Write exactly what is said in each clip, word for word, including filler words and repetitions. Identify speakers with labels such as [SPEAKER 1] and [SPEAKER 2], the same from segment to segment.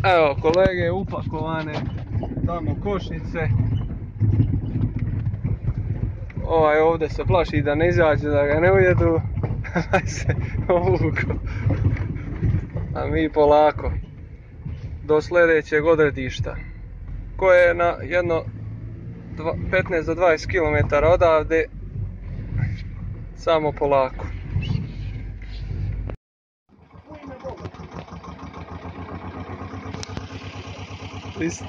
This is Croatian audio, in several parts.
[SPEAKER 1] Evo kolege upakovane tamo košnice. Ovaj ovdje se plaši da ne izađe, da ga ne ujedu. Aj se ovuko. A mi polako do sljedećeg odredišta, koje je na jedno petnaest do dvadeset kilometara odavde. Samo polako. Isto.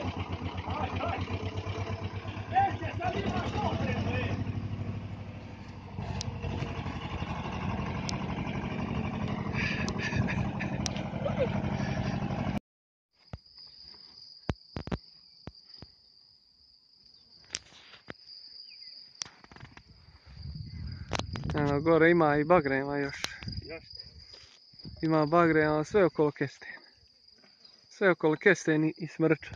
[SPEAKER 1] Evo gore ima i bagrema još. Ima bagrema sve okolo kesten. Sve okolo kesten i smrča.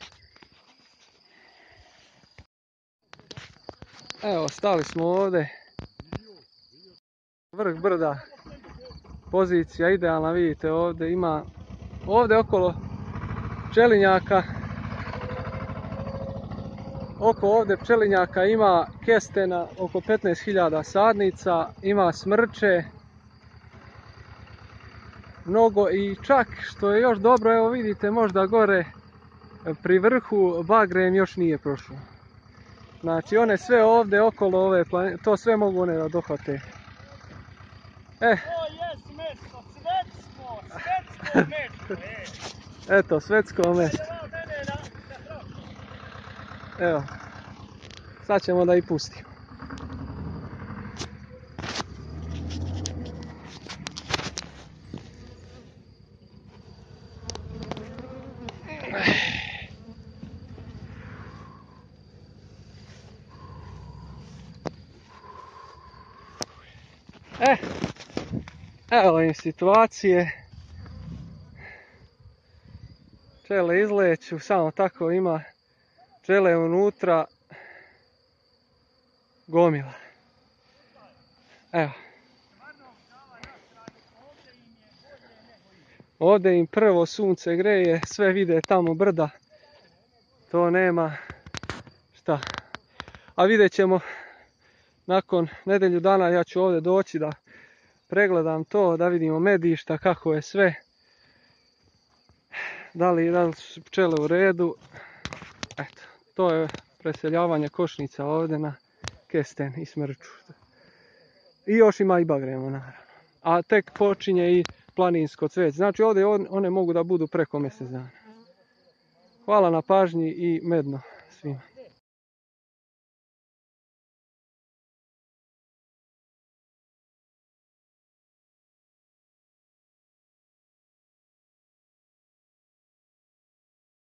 [SPEAKER 1] Evo stali smo ovdje. Vrh brda. Pozicija idealna, vidite ovdje ima. Ovdje okolo pčelinjaka. Oko ovdje pčelinjaka ima kestena oko petnaest hiljada sadnica, ima smrče, mnogo i čak što je još dobro, evo vidite možda gore pri vrhu bagrem još nije prošlo. Znači one sve ovdje okolo ove planete, to sve mogu one da dohvate. Eh.
[SPEAKER 2] To je mjesto, svetsko, svetsko mjesto, e.
[SPEAKER 1] Eto, svetsko mjesto. Evo, sad ćemo da ih pustimo. E, evo im situacije. Pčele izleću, samo tako ima. Pčele unutra gomila. Evo. Ovdje im prvo sunce greje, sve vide tamo brda. To nema šta. A vidjet ćemo nakon nedelju dana, ja ću ovdje doći da pregledam to, da vidimo medišta, kako je sve. Da li, da li su pčele u redu. Eto. To je preseljavanje košnica ovdje na kesten i smrču. I još ima i bagrema naravno. A tek počinje i planinsko cveće. Znači ovdje one mogu da budu preko mjesec dana. Hvala na pažnji i medno svima.